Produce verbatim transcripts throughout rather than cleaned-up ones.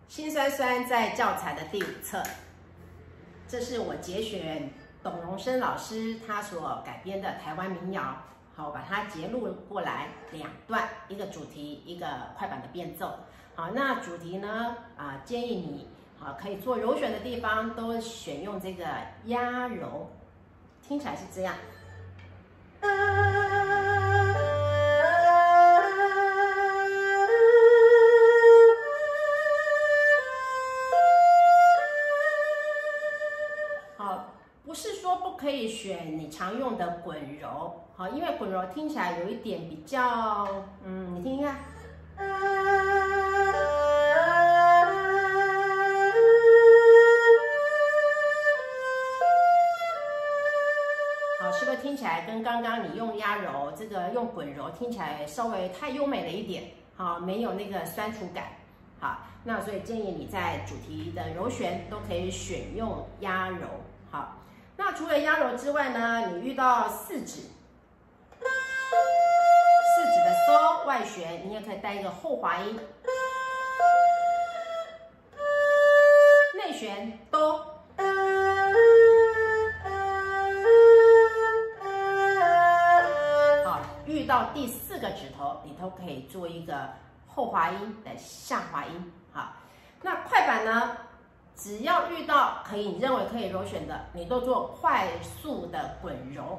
辛酸酸在教材的第五册，这是我节选董荣生老师他所改编的台湾民谣，好，把它节录过来两段，一个主题，一个快板的变奏。好，那主题呢，啊，建议你好可以做揉选的地方都选用这个压揉，听起来是这样。不是说不可以选你常用的滚揉，好，因为滚揉听起来有一点比较，嗯，你听听看，好，是不是听起来跟刚刚你用压揉这个用滚揉听起来稍微太优美了一点，好，没有那个酸楚感，好，那所以建议你在主题的揉弦都可以选用压揉，好。那除了压揉之外呢，你遇到四指，四指的嗦外弦，你也可以带一个后滑音，内弦哆，好，遇到第四个指头，你都可以做一个后滑音的下滑音，好，那快板呢？只要遇到可以你认为可以揉选的，你都做快速的滚揉。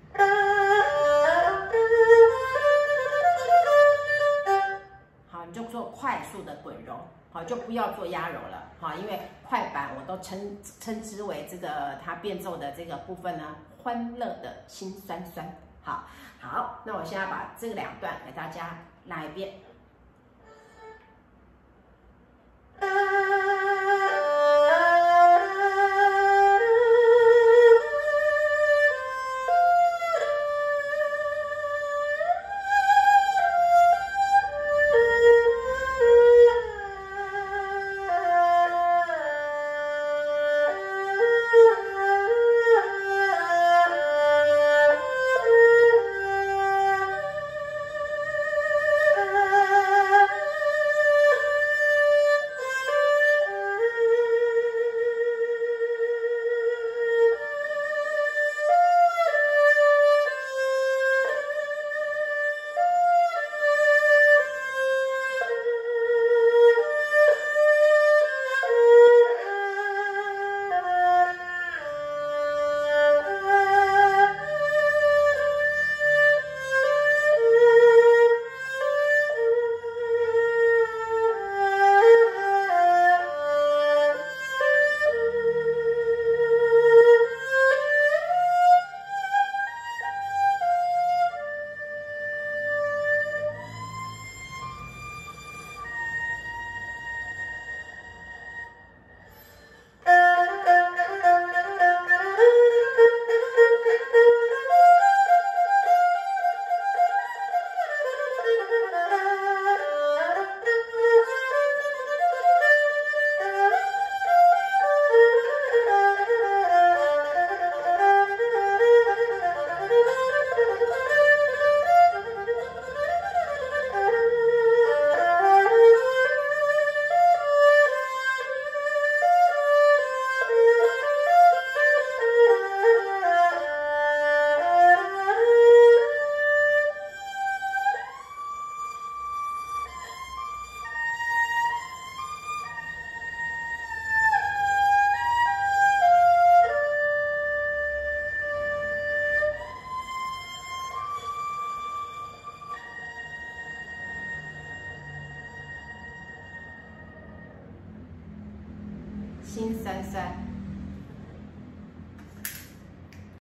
好，你就做快速的滚揉，好，就不要做压揉了，好，因为快板我都称称之为这个它变奏的这个部分呢，欢乐的辛酸酸。好，好，那我现在把这两段给大家来一遍。辛酸酸。